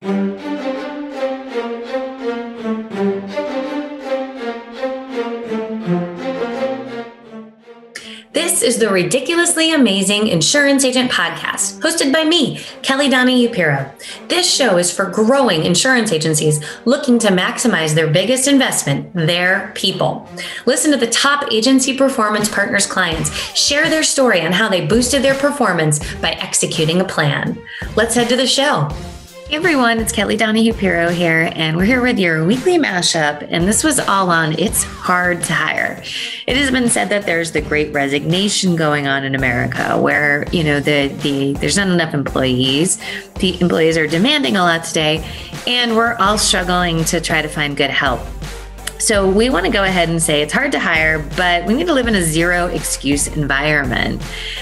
This is the Ridiculously Amazing Insurance Agent Podcast, hosted by me, Kelly Donahue-Piro. This show is for growing insurance agencies looking to maximize their biggest investment, their people. Listen to the top agency performance partners clients share their story on how they boosted their performance by executing a plan. Let's head to the show. Hey everyone, it's Kelly Donahue-Piro here, and we're here with your weekly mashup, and this was all on It's Hard to Hire. It has been said that there's the great resignation going on in America where, there's not enough employees. The employees are demanding a lot today, and we're all struggling to try to find good help. So we want to go ahead and say it's hard to hire, but we need to live in a zero excuse environment.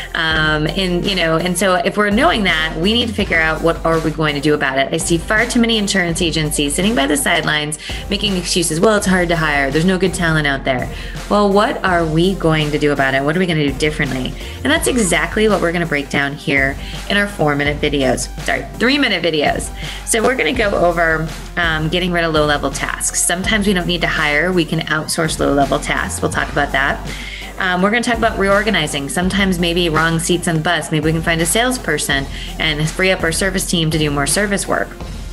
And so if we're knowing that, we need to figure out what are we going to do about it. I see far too many insurance agencies sitting by the sidelines making excuses. Well, it's hard to hire. There's no good talent out there. Well, what are we going to do about it? What are we going to do differently? And that's exactly what we're going to break down here in our 3-minute videos. So we're going to go over getting rid of low-level tasks. Sometimes we don't need to hire. We can outsource low-level tasks. We'll talk about that. We're going to talk about reorganizing. Sometimes maybe wrong seats on the bus. Maybe we can find a salesperson and free up our service team to do more service work.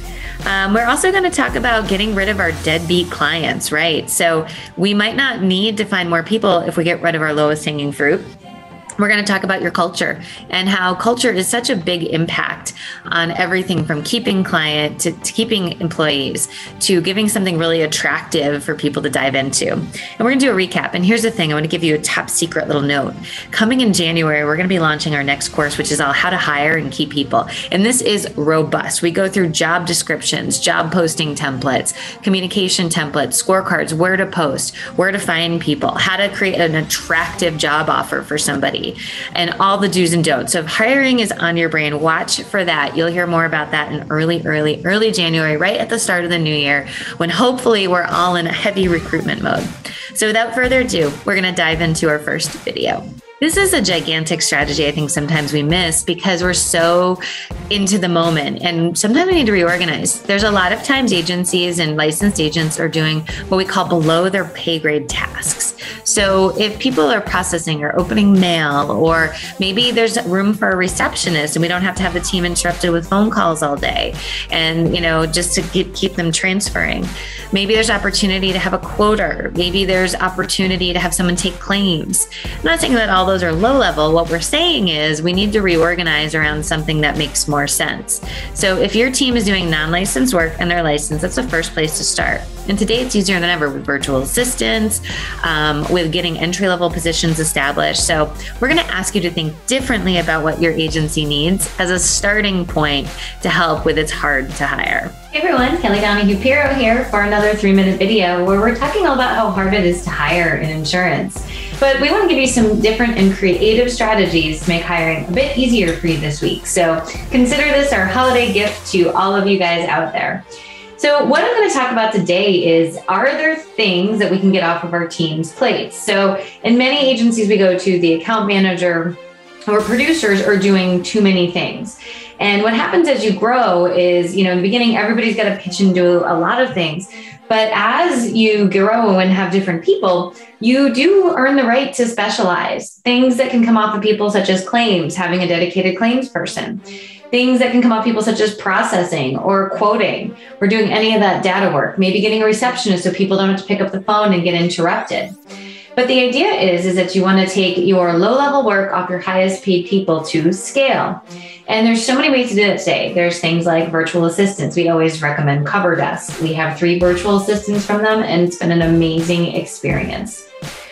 We're also going to talk about getting rid of our deadbeat clients, right? So we might not need to find more people if we get rid of our lowest hanging fruit. We're going to talk about your culture and how culture is such a big impact on everything from keeping client to keeping employees to giving something really attractive for people to dive into. And we're going to do a recap. And here's the thing. I want to give you a top secret little note. Coming in January, we're going to be launching our next course, which is all how to hire and keep people. And this is robust. We go through job descriptions, job posting templates, communication templates, scorecards, where to post, where to find people, how to create an attractive job offer for somebody, and all the do's and don'ts. So if hiring is on your brain, watch for that. You'll hear more about that in early January, right at the start of the new year, when hopefully we're all in a heavy recruitment mode. So without further ado, we're going to dive into our first video. This is a gigantic strategy I think sometimes we miss because we're so into the moment, and sometimes we need to reorganize. There's a lot of times agencies and licensed agents are doing what we call below their pay grade tasks. So if people are processing or opening mail, or maybe there's room for a receptionist and we don't have to have the team interrupted with phone calls all day and, just to keep them transferring. Maybe there's opportunity to have a quoter. Maybe there's opportunity to have someone take claims. I'm not saying that all those are low level. What we're saying is we need to reorganize around something that makes more sense. So if your team is doing non-licensed work and they're licensed, that's the first place to start. And today it's easier than ever with virtual assistants, with getting entry-level positions established. So we're going to ask you to think differently about what your agency needs as a starting point to help with It's Hard to Hire. Hey everyone, Kelly Donahue-Piro here for another 3-minute video where we're talking all about how hard it is to hire in insurance. But we want to give you some different and creative strategies to make hiring a bit easier for you this week. So consider this our holiday gift to all of you guys out there. So what I'm going to talk about today is, are there things that we can get off of our team's plates? So in many agencies we go to, the account manager or producers are doing too many things. And what happens as you grow is, in the beginning, everybody's got to pitch and do a lot of things. But as you grow and have different people, you do earn the right to specialize. Things that can come off of people such as claims, having a dedicated claims person. Things that can come off people such as processing or quoting, or doing any of that data work. Maybe getting a receptionist so people don't have to pick up the phone and get interrupted. But the idea is that you want to take your low-level work off your highest paid people to scale. And there's so many ways to do it today. There's things like virtual assistants. We always recommend CoverDesk. We have 3 virtual assistants from them, and it's been an amazing experience.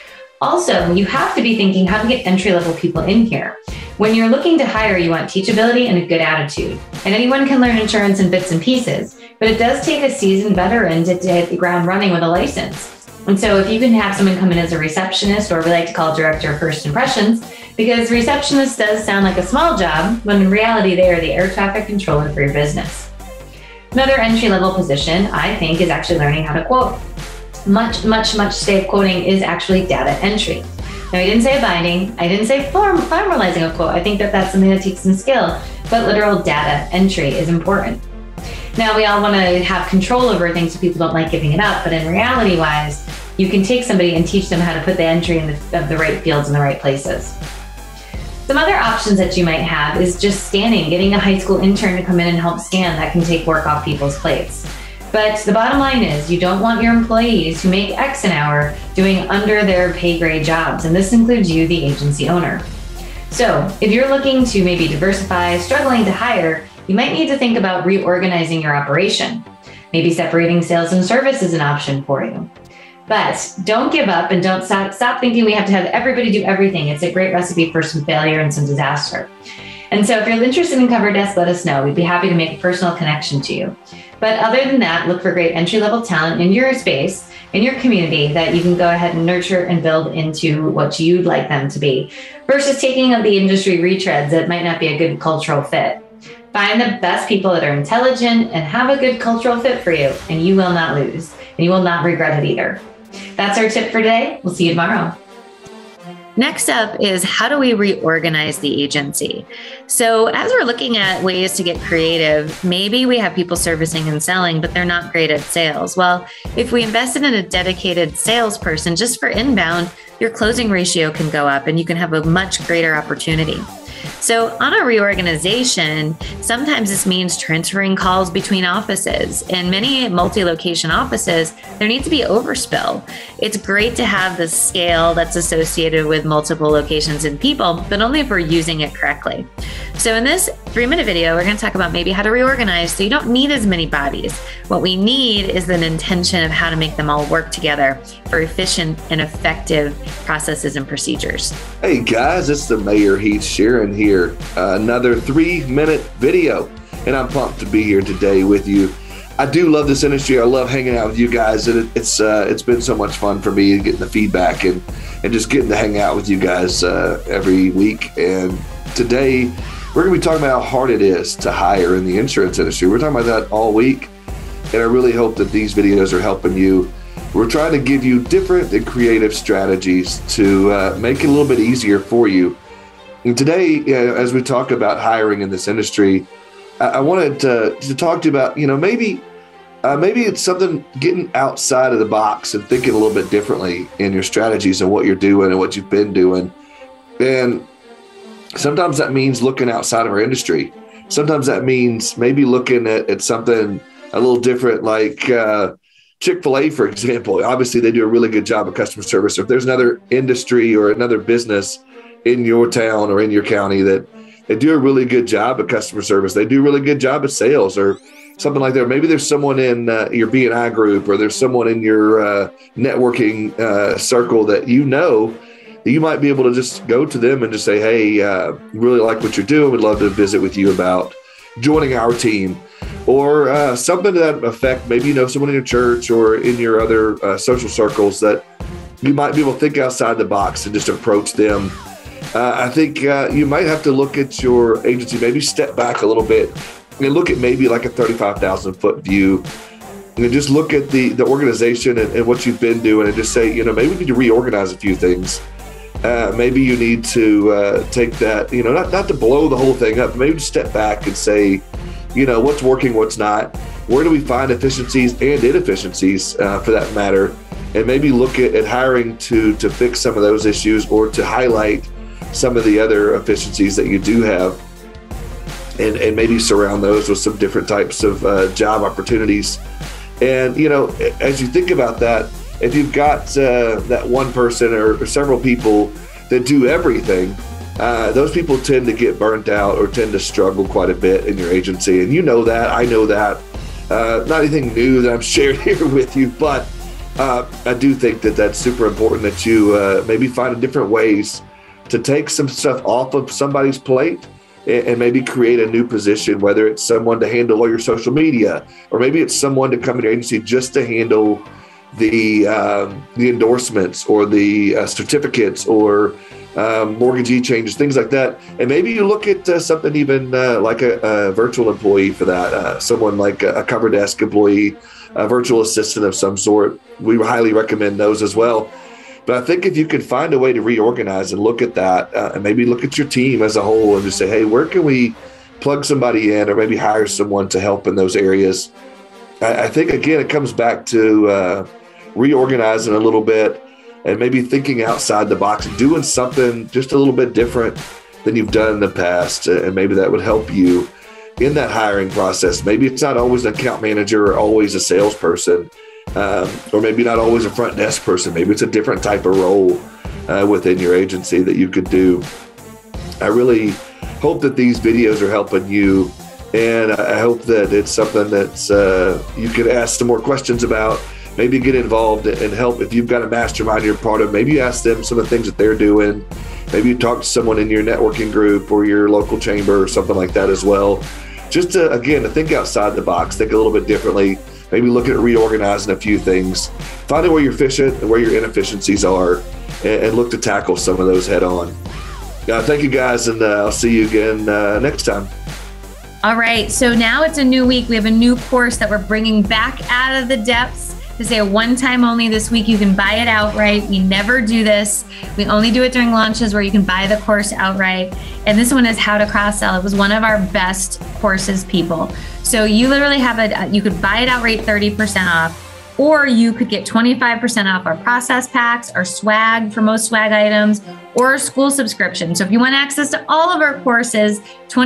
Also, you have to be thinking how to get entry-level people in here. When you're looking to hire, you want teachability and a good attitude. And anyone can learn insurance in bits and pieces, but it does take a seasoned veteran to hit the ground running with a license. And so if you can have someone come in as a receptionist, or we like to call director of first impressions, because receptionist does sound like a small job, when in reality they are the air traffic controller for your business. Another entry-level position, I think, is actually learning how to quote. Much today of quoting is actually data entry. Now, I didn't say binding, I didn't say formalizing a quote. I think that that's something that takes some skill, but literal data entry is important. Now, we all want to have control over things so people don't like giving it up, but in reality wise, you can take somebody and teach them how to put the entry of the right fields in the right places. Some other options that you might have is just scanning, getting a high school intern to come in and help scan. That can take work off people's plates. But the bottom line is you don't want your employees who make X an hour doing under their pay grade jobs, and this includes you, the agency owner. So if you're looking to maybe diversify, struggling to hire, you might need to think about reorganizing your operation. Maybe separating sales and service is an option for you. But don't give up and don't stop thinking we have to have everybody do everything. It's a great recipe for some failure and some disaster. And so if you're interested in Cover Desk, let us know. We'd be happy to make a personal connection to you. But other than that, look for great entry-level talent in your space, in your community, that you can go ahead and nurture and build into what you'd like them to be, versus taking up the industry retreads that might not be a good cultural fit. Find the best people that are intelligent and have a good cultural fit for you, and you will not lose, and you will not regret it either. That's our tip for today. We'll see you tomorrow. Next up is, how do we reorganize the agency? So as we're looking at ways to get creative, maybe we have people servicing and selling, but they're not great at sales. Well, if we invested in a dedicated salesperson just for inbound, your closing ratio can go up and you can have a much greater opportunity. So on a reorganization, sometimes this means transferring calls between offices. In many multi-location offices, there needs to be overspill. It's great to have the scale that's associated with multiple locations and people, but only if we're using it correctly. So in this 3-minute video, we're going to talk about maybe how to reorganize so you don't need as many bodies. What we need is an intention of how to make them all work together for efficient and effective processes and procedures. Hey guys, it's the Mayor Heath Sheeran here. Another 3-minute video, and I'm pumped to be here today with you. I do love this industry. I love hanging out with you guys, and it's been so much fun for me getting the feedback and just getting to hang out with you guys every week. And today we're going to be talking about how hard it is to hire in the insurance industry. We're talking about that all week, and I really hope that these videos are helping you. We're trying to give you different and creative strategies to make it a little bit easier for you. And today, as we talk about hiring in this industry, I wanted to talk to you about, maybe it's something getting outside of the box and thinking a little bit differently in your strategies and what you're doing and what you've been doing. And sometimes that means looking outside of our industry. Sometimes that means maybe looking at something a little different, like Chick-fil-A, for example. Obviously, they do a really good job of customer service. So if there's another industry or another business in your town or in your county that they do a really good job of customer service, they do a really good job of sales or something like that. Maybe there's someone in your B&I group, or there's someone in your networking circle that you might be able to just go to them and just say, hey, really like what you're doing. We'd love to visit with you about joining our team, or something to that effect. Maybe someone in your church or in your other social circles that you might be able to think outside the box and just approach them. I think you might have to look at your agency, maybe step back a little bit and look at maybe like a 35,000 foot view, and just look at the organization and what you've been doing, and just say, maybe we need to reorganize a few things. Maybe you need to take that, not to blow the whole thing up, maybe just step back and say, what's working, what's not, where do we find efficiencies and inefficiencies for that matter, and maybe look at hiring to fix some of those issues or to highlight some of the other efficiencies that you do have, and maybe surround those with some different types of job opportunities. And, as you think about that, if you've got that one person or several people that do everything, those people tend to get burnt out or tend to struggle quite a bit in your agency. And that, I know that. Not anything new that I'm sharing here with you, but I do think that that's super important that you maybe find different ways to take some stuff off of somebody's plate and maybe create a new position, whether it's someone to handle all your social media, or maybe it's someone to come in your agency just to handle the endorsements or the certificates or mortgagee changes, things like that. And maybe you look at something even like a virtual employee for that, someone like a Cover Desk employee, a virtual assistant of some sort. We highly recommend those as well. But I think if you could find a way to reorganize and look at that, and maybe look at your team as a whole and just say, hey, where can we plug somebody in or maybe hire someone to help in those areas. I think, again, it comes back to reorganizing a little bit and maybe thinking outside the box and doing something just a little bit different than you've done in the past. And maybe that would help you in that hiring process. Maybe it's not always an account manager or always a salesperson, or maybe not always a front desk person. Maybe it's a different type of role within your agency that you could do. I really hope that these videos are helping you, and I hope that it's something that you can ask some more questions about, maybe get involved and help. If you've got a mastermind you're part of, maybe you ask them some of the things that they're doing. Maybe you talk to someone in your networking group or your local chamber or something like that as well. Just to, again, to think outside the box, think a little bit differently, maybe look at reorganizing a few things, find out where you're efficient and where your inefficiencies are, and look to tackle some of those head on. Thank you, guys, and I'll see you again next time. All right, so now it's a new week. We have a new course that we're bringing back out of the depths to say a one-time only this week. You can buy it outright. We never do this. We only do it during launches where you can buy the course outright. And this one is how to cross-sell. It was one of our best courses, people. So you literally have you could buy it outright 30% off, or you could get 25% off our process packs, our swag for most swag items, or a school subscription. So if you want access to all of our courses,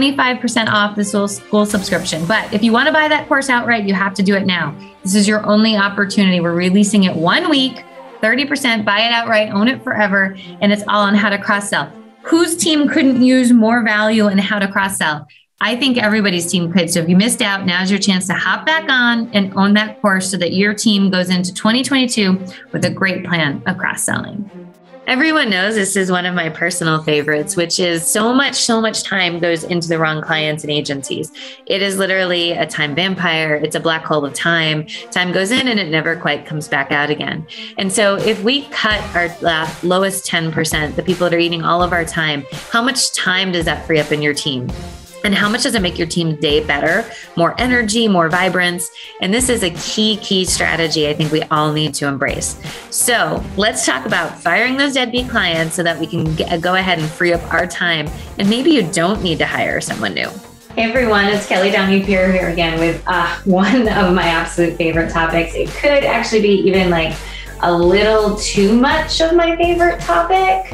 25% off the school subscription. But if you want to buy that course outright, you have to do it now. This is your only opportunity. We're releasing it 1 week, 30%, buy it outright, own it forever. And it's all on how to cross-sell. Whose team couldn't use more value in how to cross-sell? I think everybody's team could. So if you missed out, now's your chance to hop back on and own that course so that your team goes into 2022 with a great plan of cross-selling. Everyone knows this is one of my personal favorites, which is so much time goes into the wrong clients and agencies. It is literally a time vampire. It's a black hole of time. Time goes in and it never quite comes back out again. And so if we cut our lowest 10%, the people that are eating all of our time, how much time does that free up in your team? And how much does it make your team day better, more energy, more vibrance? And this is a key strategy I think we all need to embrace. So let's talk about firing those deadbeat clients so that we can go ahead and free up our time. And maybe you don't need to hire someone new. Hey everyone, it's Kelly Downey Pierre here again with one of my absolute favorite topics. It could actually be even like a little too much of my favorite topic.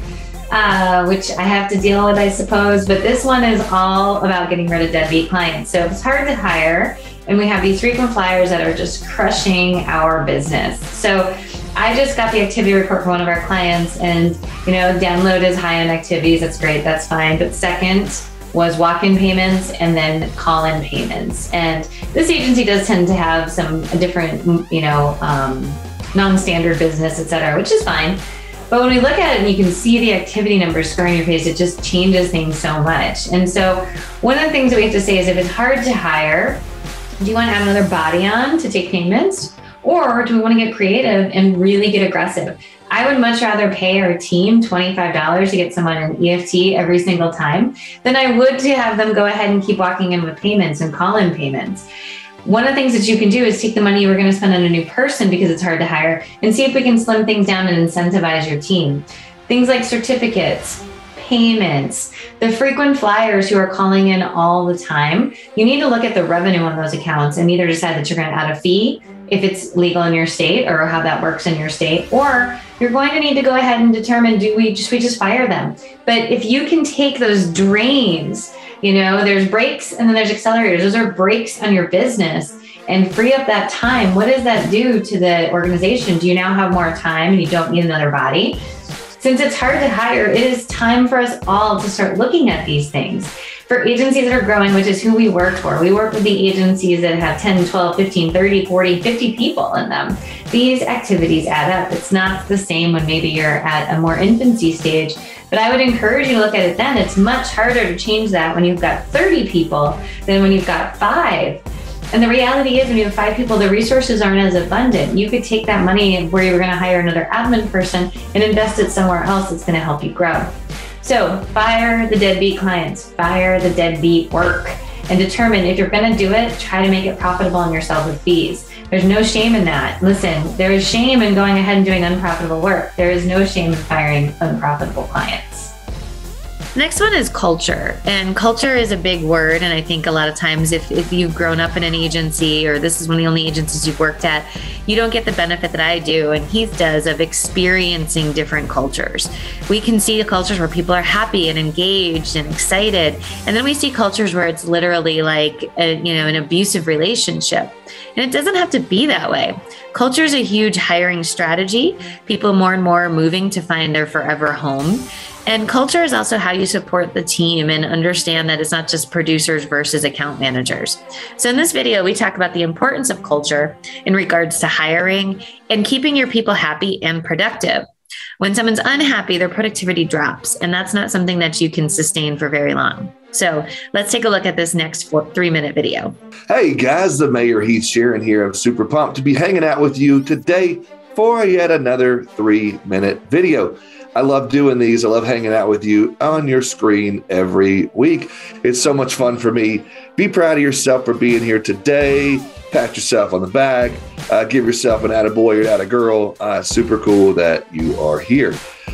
Which I have to deal with, I suppose. But this one is all about getting rid of deadbeat clients. So it's hard to hire, and we have these frequent flyers that are just crushing our business. So I just got the activity report for one of our clients, and download is high on activities. That's great. That's fine. But second was walk-in payments and then call-in payments. And this agency does tend to have some different, non-standard business, et cetera, which is fine. But when we look at it and you can see the activity numbers square in your face, it just changes things so much. And so one of the things that we have to say is if it's hard to hire, do you want to have another body on to take payments? Or do we want to get creative and really get aggressive? I would much rather pay our team $25 to get someone an EFT every single time than I would to have them go ahead and keep walking in with payments and call-in payments. One of the things that you can do is take the money you were going to spend on a new person because it's hard to hire and see if we can slim things down and incentivize your team. Things like certificates, payments, the frequent flyers who are calling in all the time. You need to look at the revenue on those accounts and either decide that you're going to add a fee if it's legal in your state or how that works in your state, or you're going to need to go ahead and determine, do we just fire them? But if you can take those drains, there's brakes and then there's accelerators. Those are brakes on your business and free up that time. What does that do to the organization? Do you now have more time and you don't need another body? Since it's hard to hire, it is time for us all to start looking at these things. For agencies that are growing, which is who we work for, we work with the agencies that have 10, 12, 15, 30, 40, 50 people in them. These activities add up. It's not the same when maybe you're at a more infancy stage, but I would encourage you to look at it then. It's much harder to change that when you've got 30 people than when you've got 5. And the reality is when you have 5 people, the resources aren't as abundant. You could take that money where you were going to hire another admin person and invest it somewhere else that's going to help you grow. So fire the deadbeat clients, fire the deadbeat work, and determine if you're going to do it, try to make it profitable on yourself with fees. There's no shame in that. Listen, there is shame in going ahead and doing unprofitable work. There is no shame in firing unprofitable clients. Next one is culture. And culture is a big word. And I think a lot of times if you've grown up in an agency, or this is one of the only agencies you've worked at, you don't get the benefit that I do and Heath does of experiencing different cultures. We can see cultures where people are happy and engaged and excited. And then we see cultures where it's literally like an abusive relationship. And it doesn't have to be that way. Culture is a huge hiring strategy. People more and more are moving to find their forever home. And culture is also how you support the team and understand that it's not just producers versus account managers. So in this video, we talk about the importance of culture in regards to hiring and keeping your people happy and productive. When someone's unhappy, their productivity drops, and that's not something that you can sustain for very long. So let's take a look at this next 3-minute video. Hey guys, the Mayor Heath Sheeran here. I'm super pumped to be hanging out with you today for yet another 3-minute video. I love doing these. I love hanging out with you on your screen every week. It's so much fun for me. Be proud of yourself for being here today. Pat yourself on the back. Give yourself an attaboy or attagirl. Super cool that you are here.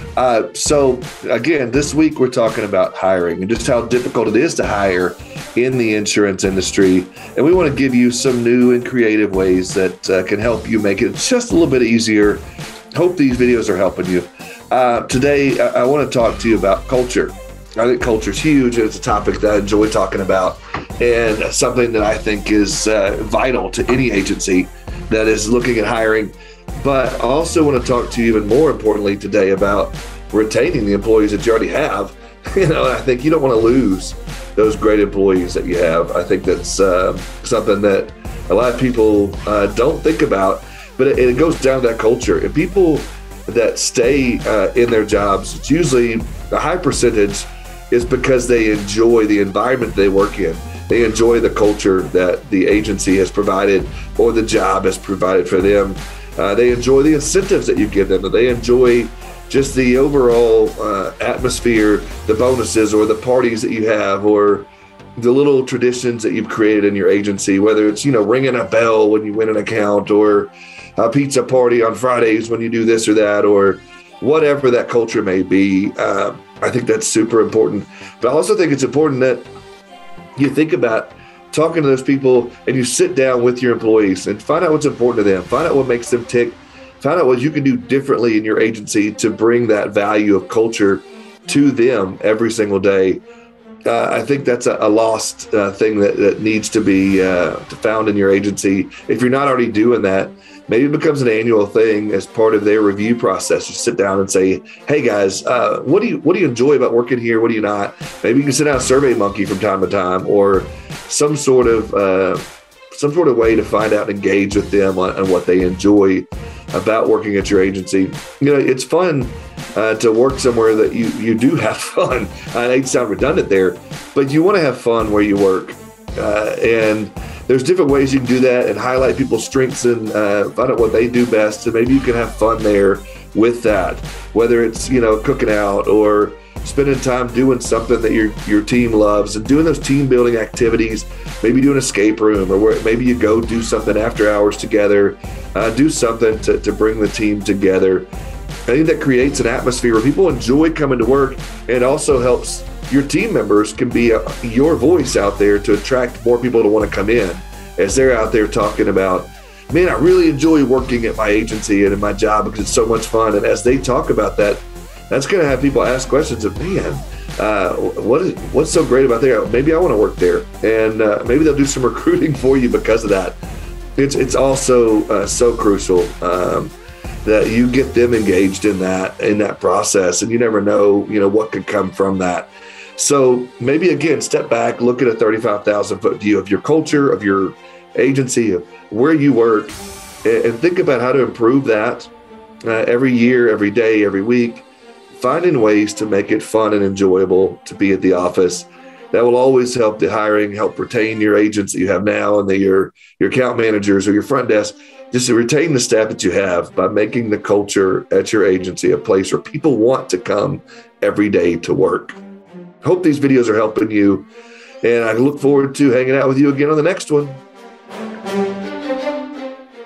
So again, this week we're talking about hiring and just how difficult it is to hire in the insurance industry. And we want to give you some new and creative ways that can help you make it just a little bit easier. Hope these videos are helping you. Today, I want to talk to you about culture. I think culture is huge, and it's a topic that I enjoy talking about, and something that I think is vital to any agency that is looking at hiring. But I also want to talk to you even more importantly today about retaining the employees that you already have. I think you don't want to lose those great employees that you have. I think that's something that a lot of people don't think about, but it goes down to that culture. And people that stay in their jobs, it's usually a high percentage is because they enjoy the environment they work in. They enjoy the culture that the agency has provided or the job has provided for them. They enjoy the incentives that you give them. They enjoy just the overall atmosphere, the bonuses or the parties that you have, or the little traditions that you've created in your agency, whether it's, ringing a bell when you win an account, or a pizza party on Fridays when you do this or that, or whatever that culture may be. I think that's super important. But I also think it's important that you think about talking to those people and you sit down with your employees and find out what's important to them, find out what makes them tick, find out what you can do differently in your agency to bring that value of culture to them every single day. I think that's a lost thing that needs to be found in your agency. If you're not already doing that, maybe it becomes an annual thing as part of their review process. You sit down and say, hey guys, what do you enjoy about working here? What do you not? Maybe you can sit down Survey Monkey from time to time, or some sort of way to find out and engage with them on what they enjoy about working at your agency. It's fun to work somewhere that you do have fun. I hate to sound redundant there, but you want to have fun where you work. And there's different ways you can do that and highlight people's strengths and find out what they do best. And maybe you can have fun there with that, whether it's, cooking out or spending time doing something that your team loves and doing those team building activities, maybe do an escape room, or where maybe you go do something after hours together, do something to bring the team together. I think that creates an atmosphere where people enjoy coming to work, and also helps your team members can be your voice out there to attract more people to want to come in as they're out there talking about, man, I really enjoy working at my agency and in my job because it's so much fun. And as they talk about that, that's going to have people ask questions of, man, what's so great about there? Maybe I want to work there. And maybe they'll do some recruiting for you because of that. It's also so crucial that you get them engaged in that process, and you never know, what could come from that. So maybe again, step back, look at a 35,000-foot view of your culture, of your agency, of where you work, and think about how to improve that every year, every day, every week, finding ways to make it fun and enjoyable to be at the office. That will always help the hiring, help retain your agents that you have now, and your account managers or your front desk, just to retain the staff that you have by making the culture at your agency a place where people want to come every day to work. Hope these videos are helping you, and I look forward to hanging out with you again on the next one.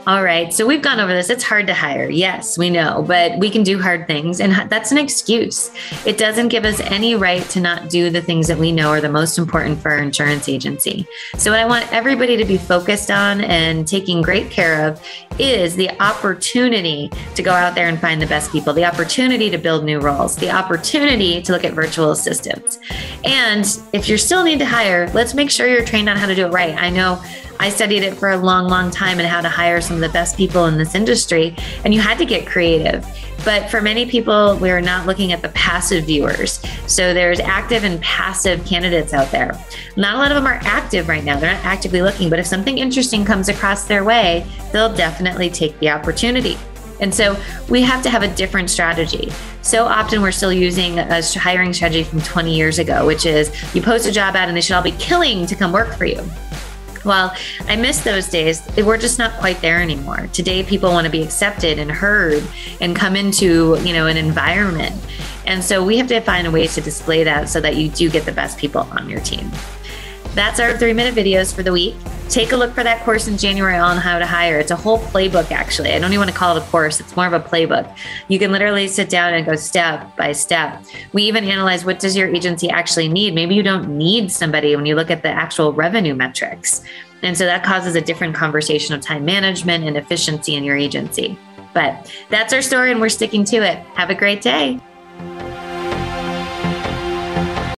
All right. So we've gone over this. It's hard to hire. Yes, we know, but we can do hard things. And that's an excuse. It doesn't give us any right to not do the things that we know are the most important for our insurance agency. So what I want everybody to be focused on and taking great care of is the opportunity to go out there and find the best people, the opportunity to build new roles, the opportunity to look at virtual assistants. And if you still need to hire, let's make sure you're trained on how to do it right. I know I studied it for a long, long time and how to hire some of the best people in this industry. And you had to get creative. But for many people, we're not looking at the passive viewers. So there's active and passive candidates out there. Not a lot of them are active right now. They're not actively looking. But if something interesting comes across their way, they'll definitely take the opportunity. And so we have to have a different strategy. So often we're still using a hiring strategy from 20 years ago, which is you post a job ad and they should all be killing to come work for you. Well, I miss those days. We're just not quite there anymore. Today, people want to be accepted and heard and come into, an environment. And so we have to find ways to display that so that you do get the best people on your team. That's our 3-minute videos for the week. Take a look for that course in January on how to hire. It's a whole playbook, actually. I don't even want to call it a course. It's more of a playbook. You can literally sit down and go step by step. We even analyze, what does your agency actually need? Maybe you don't need somebody when you look at the actual revenue metrics. And so that causes a different conversation of time management and efficiency in your agency. But that's our story and we're sticking to it. Have a great day.